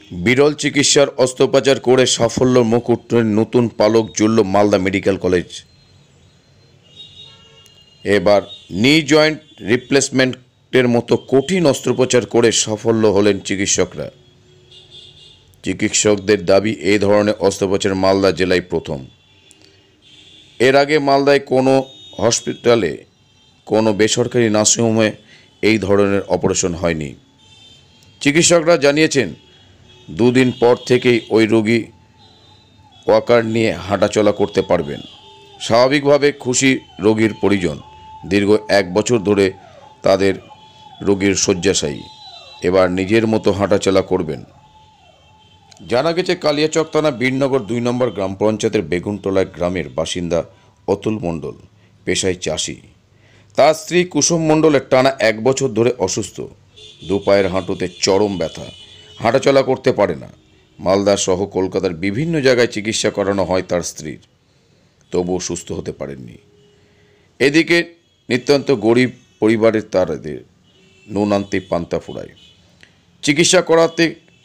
বিরল চিকিৎসার অস্ত্রোপচার করে সাফল্যের মুখ উঠলেন নতুন পালক জুড়ল মালদা মেডিকেল কলেজ। এবার নি জয়েন্ট রিপ্লেসমেন্টের মতো কঠিন অস্ত্রোপচার করে সাফল্য হলেন চিকিৎসকরা। চিকিৎসকদের দাবি এই ধরনের অস্ত্রোপচার মালদা জেলায় প্রথম। এর আগে মালদায় কোনো হসপিটালে, কোনো বেসরকারি নার্সিংহোমে এই ধরনের অপারেশন হয়নি। চিকিৎসকরা জানিয়েছেন, দুদিন পর থেকেই ওই রোগী ওয়াকার নিয়ে হাঁটাচলা করতে পারবেন। স্বাভাবিকভাবে খুশি রোগীর পরিজন। দীর্ঘ 1 বছর ধরে তাদের রোগীর শয্যাশায়ী, এবার নিজের মতো হাঁটাচলা করবেন। জানা গেছে, কালিয়াচক থানা বীরনগর 2 নম্বর গ্রাম পঞ্চায়েতের বেগুনতলা গ্রামের বাসিন্দা অতুল মণ্ডল পেশায় চাষি। তার স্ত্রী কুসুম মণ্ডলের টানা 1 বছর ধরে অসুস্থ। 2 পায়ের হাঁটুতে চরম ব্যথা, হাঁটাচলা করতে পারে না। মালদা সহ কলকাতার বিভিন্ন জায়গায় চিকিৎসা করানো হয় তার স্ত্রীর, তবুও সুস্থ হতে পারেননি। এদিকে নিতান্ত গরিব পরিবারের তাদের নুন আনতে পান্তা ফুরায়। চিকিৎসা করাতে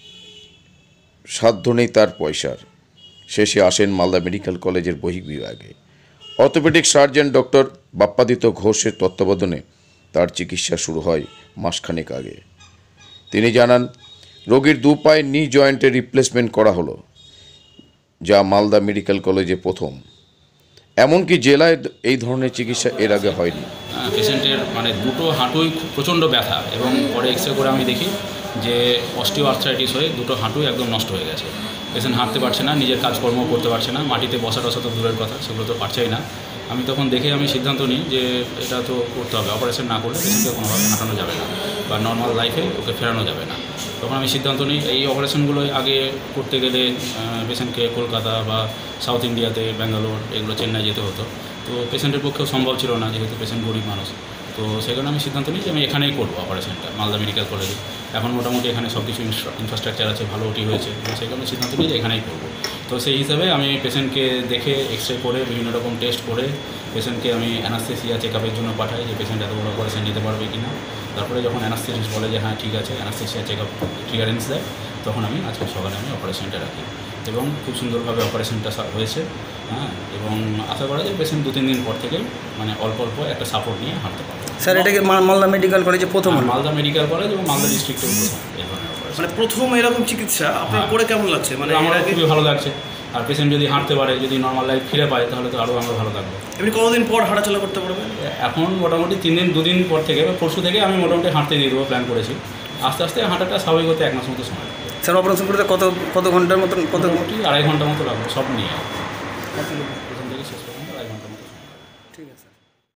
সাধ্য নেই তার পয়সার। শেষে আসেন মালদা মেডিকেল কলেজের বহির্বিভাগে। অর্থোপেডিক সার্জন ডক্টর বাপ্পাদিত্য ঘোষের তত্ত্বাবধানে তার চিকিৎসা শুরু হয় মাসখানেক আগে। তিনি জানান, রোগীর 2 পায়ে নি জয়েন্টের রিপ্লেসমেন্ট করা হলো, যা মালদা মেডিকেল কলেজে প্রথম। এমনকি জেলায় এই ধরনের চিকিৎসা এর আগে হয়নি। পেশেন্টের দুটো হাঁটুই প্রচণ্ড ব্যথা, এবং পরে এক্সরে করে আমি দেখি যে অস্টিও আর্থ্রাইটিস হয়ে দুটো হাঁটুই একদম নষ্ট হয়ে গেছে। পেশেন্ট হাঁটতে পারছে না, নিজের কাজকর্ম করতে পারছে না, মাটিতে বসা টসা তো দূরের কথা, সেগুলো তো পারছেই না। আমি তখন দেখে সিদ্ধান্ত নিই যে এটা তো করতে হবে, অপারেশন না করলে পেশেন্টকে কোনোভাবে হাঁটানো যাবে না বা নর্মাল লাইফে ওকে ফেরানো যাবে না। তখন আমি সিদ্ধান্ত নিই, এই অপারেশনগুলো আগে করতে গেলে পেশেন্টকে কলকাতা বা সাউথ ইন্ডিয়াতে, ব্যাঙ্গালোর, এগুলো চেন্নাই যেতে হতো। তো পেশেন্টের পক্ষেও সম্ভব ছিল না, যেহেতু পেশেন্ট গরিব মানুষ। তো সেখানে আমি সিদ্ধান্ত নিই যে আমি এখানেই করবো অপারেশনটা, মালদা মেডিকেল কলেজে। এখন মোটামুটি এখানে সব কিছু ইনফ্রাস্ট্রাকচার আছে, ভালো ওটি হয়েছে। সেখানে সিদ্ধান্ত নিই যে এখানেই করবো। তো সেই হিসাবে আমি পেশেন্টকে দেখে এক্সরে করে বিভিন্ন রকম টেস্ট করে পেশেন্টকে আমি অ্যানাস্থেসিয়া চেকআপের জন্য পাঠাই, যে পেশেন্ট এত বড় অপারেশন নিতে পারবে কি না। তারপরে যখন অ্যানাস্থেসিস্ট বলে যে হ্যাঁ ঠিক আছে, অ্যানাস্থেসিয়া চেকআপ ক্লিয়ারেন্স দেয়, তখন আমি আজকে সকালে আমি অপারেশনটা রাখি, এবং খুব সুন্দরভাবে অপারেশনটা হয়েছে। হ্যাঁ, এবং আশা করা যায় পেশেন্ট 2-3 দিন পর থেকে অল্প অল্প একটা সাপোর্ট নিয়ে হাঁটতে পারবে। স্যার, এটাকে মালদা মেডিকেল কলেজে প্রথম? মালদা মেডিকেল কলেজ এবং মালদা ডিস্ট্রিক্টের প্রথম এই ধরনের অপারেশন। প্রথম এরকম চিকিৎসা আপনার করে কেমন লাগছে? আমার খুবই ভালো লাগছে। আর পেশেন্ট যদি হাঁটতে পারে, যদি নর্মাল লাইফ ফিরে পায়, তাহলে তো আরও আমরা ভালো থাকবো। এমনি কতদিন পর হাঁটাচলা করতে পারবেন? এখন মোটামুটি 2 দিন পর থেকে, পরশু থেকে আমি মোটামুটি হাঁটতে দিয়ে দেবো প্ল্যান করেছি। আস্তে আস্তে হাঁটাটা স্বাভাবিক হতে 1 মাস মতো সময় লাগবে। স্যার, অপারেশন করতে কত ঘন্টার মতন? মোটামুটি 2.5 ঘন্টার মতো লাগবে, সব নিয়ে প্রথম থেকে শেষ পর্যন্ত 2.5 ঘন্টার মতো সময়। ঠিক আছে।